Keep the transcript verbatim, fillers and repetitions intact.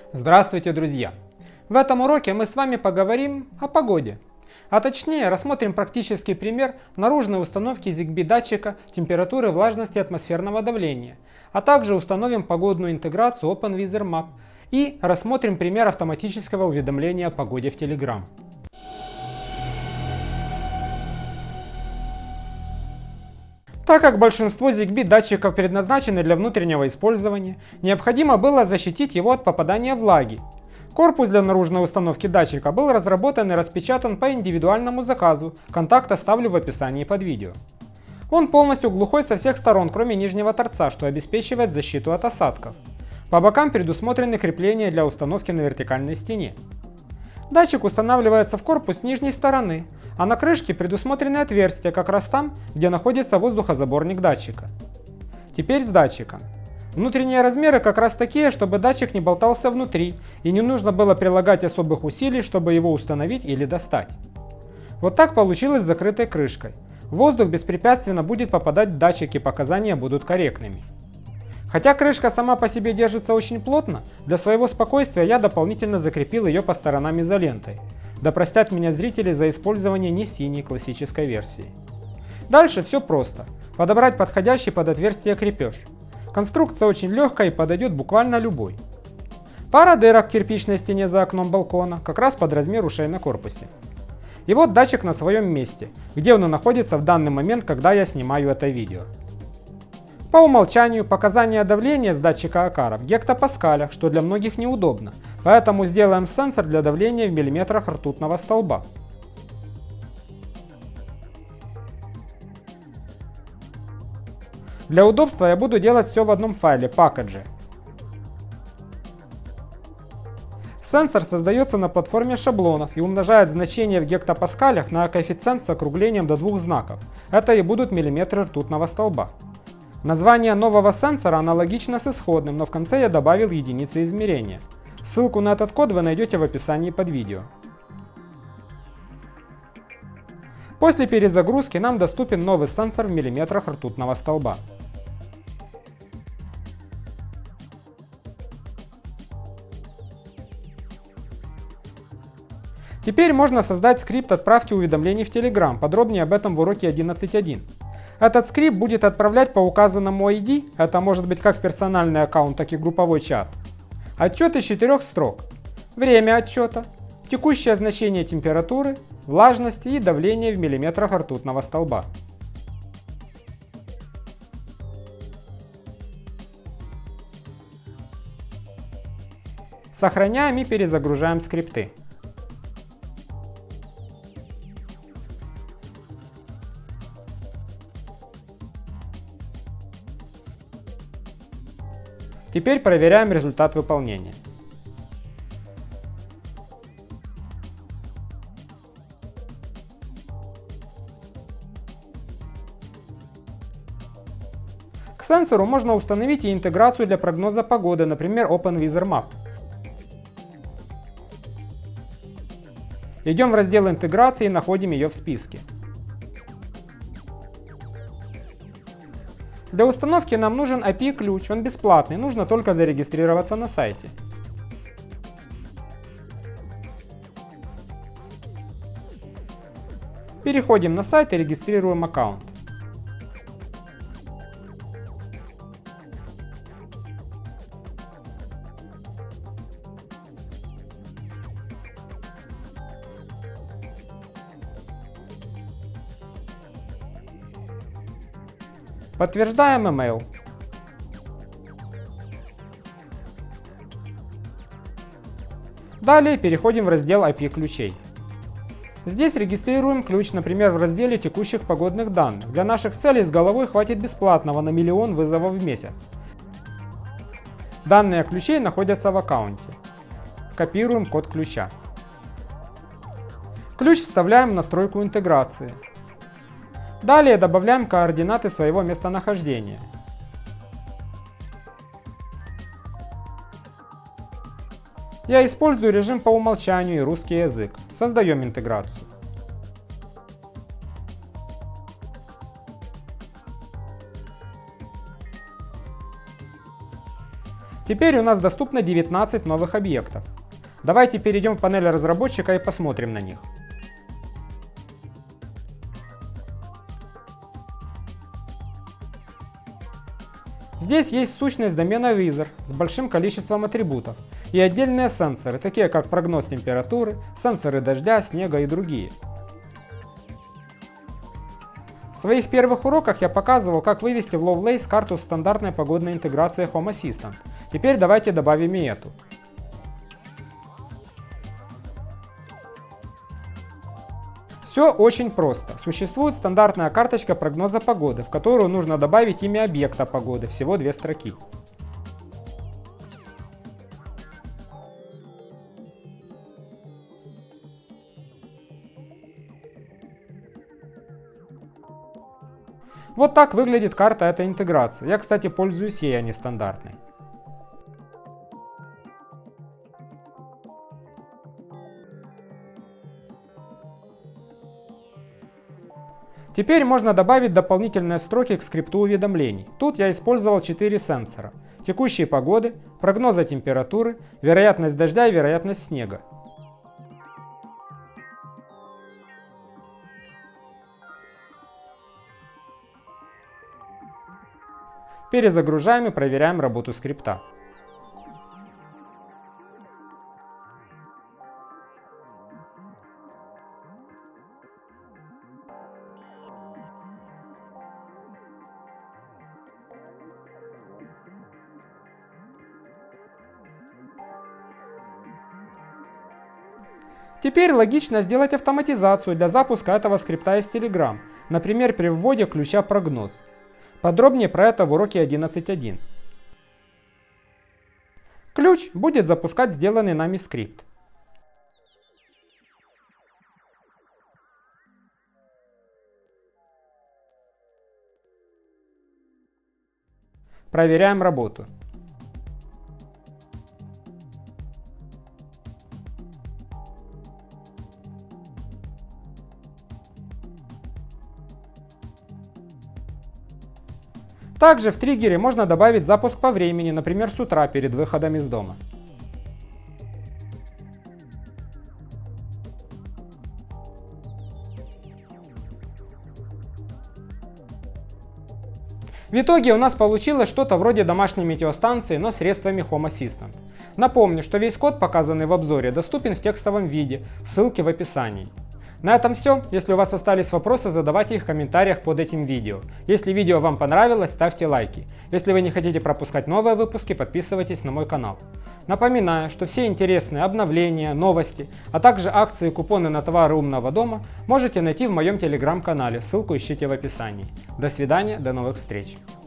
Здравствуйте, друзья! В этом уроке мы с вами поговорим о погоде. А точнее рассмотрим практический пример наружной установки Zigbee датчика температуры влажности атмосферного давления, а также установим погодную интеграцию OpenWeatherMap и рассмотрим пример автоматического уведомления о погоде в Telegram. Так как большинство Zigbee датчиков предназначены для внутреннего использования, необходимо было защитить его от попадания влаги. Корпус для наружной установки датчика был разработан и распечатан по индивидуальному заказу, контакт оставлю в описании под видео. Он полностью глухой со всех сторон, кроме нижнего торца, что обеспечивает защиту от осадков. По бокам предусмотрены крепления для установки на вертикальной стене. Датчик устанавливается в корпус с нижней стороны, а на крышке предусмотрены отверстия как раз там, где находится воздухозаборник датчика. Теперь с датчиком. Внутренние размеры как раз такие, чтобы датчик не болтался внутри и не нужно было прилагать особых усилий, чтобы его установить или достать. Вот так получилось с закрытой крышкой. Воздух беспрепятственно будет попадать в датчик и показания будут корректными. Хотя крышка сама по себе держится очень плотно, для своего спокойствия я дополнительно закрепил ее по сторонам изолентой. Да простят меня зрители за использование не синей классической версии. Дальше все просто. Подобрать подходящий под отверстие крепеж. Конструкция очень легкая и подойдет буквально любой. Пара дырок в кирпичной стене за окном балкона, как раз под размер ушей на корпусе. И вот датчик на своем месте, где он и находится в данный момент, когда я снимаю это видео. По умолчанию показания давления с датчика Акара в гектопаскалях, что для многих неудобно, поэтому сделаем сенсор для давления в миллиметрах ртутного столба. Для удобства я буду делать все в одном файле package. Сенсор создается на платформе шаблонов и умножает значение в гектопаскалях на коэффициент с округлением до двух знаков. Это и будут миллиметры ртутного столба. Название нового сенсора аналогично с исходным, но в конце я добавил единицы измерения. Ссылку на этот код вы найдете в описании под видео. После перезагрузки нам доступен новый сенсор в миллиметрах ртутного столба. Теперь можно создать скрипт «Отправьте уведомлений в Telegram», подробнее об этом в уроке одиннадцать точка один. Этот скрипт будет отправлять по указанному ай ди, это может быть как персональный аккаунт, так и групповой чат, отчет из четырех строк. Время отчета, текущее значение температуры, влажности и давления в миллиметрах ртутного столба. Сохраняем и перезагружаем скрипты. Теперь проверяем результат выполнения. К сенсору можно установить и интеграцию для прогноза погоды, например, OpenWeatherMap. Идем в раздел интеграции и находим ее в списке. Для установки нам нужен эй пи ай-ключ, он бесплатный, нужно только зарегистрироваться на сайте. Переходим на сайт и регистрируем аккаунт. Подтверждаем email. Далее переходим в раздел эй пи ай-ключей. Здесь регистрируем ключ, например, в разделе текущих погодных данных. Для наших целей с головой хватит бесплатного на миллион вызовов в месяц. Данные ключей находятся в аккаунте. Копируем код ключа. Ключ вставляем в настройку интеграции. Далее добавляем координаты своего местонахождения. Я использую режим по умолчанию и русский язык. Создаем интеграцию. Теперь у нас доступно девятнадцать новых объектов. Давайте перейдем в панель разработчика и посмотрим на них. Здесь есть сущность домена Wizard с большим количеством атрибутов и отдельные сенсоры, такие как прогноз температуры, сенсоры дождя, снега и другие. В своих первых уроках я показывал, как вывести в Lovelace карту стандартной погодной интеграции Home Assistant. Теперь давайте добавим и эту. Все очень просто. Существует стандартная карточка прогноза погоды, в которую нужно добавить имя объекта погоды, всего две строки. Вот так выглядит карта этой интеграции. Я, кстати, пользуюсь ей, а не стандартной. Теперь можно добавить дополнительные строки к скрипту уведомлений. Тут я использовал четыре сенсора: текущей погоды, прогноза температуры, вероятность дождя и вероятность снега. Перезагружаем и проверяем работу скрипта. Теперь логично сделать автоматизацию для запуска этого скрипта из Telegram, например, при вводе ключа прогноз. Подробнее про это в уроке одиннадцать точка один. Ключ будет запускать сделанный нами скрипт. Проверяем работу. Также в триггере можно добавить запуск по времени, например, с утра перед выходом из дома. В итоге у нас получилось что-то вроде домашней метеостанции, но средствами Home Assistant. Напомню, что весь код, показанный в обзоре, доступен в текстовом виде, ссылки в описании. На этом все. Если у вас остались вопросы, задавайте их в комментариях под этим видео. Если видео вам понравилось, ставьте лайки. Если вы не хотите пропускать новые выпуски, подписывайтесь на мой канал. Напоминаю, что все интересные обновления, новости, а также акции и купоны на товары умного дома можете найти в моем телеграм-канале, ссылку ищите в описании. До свидания, до новых встреч!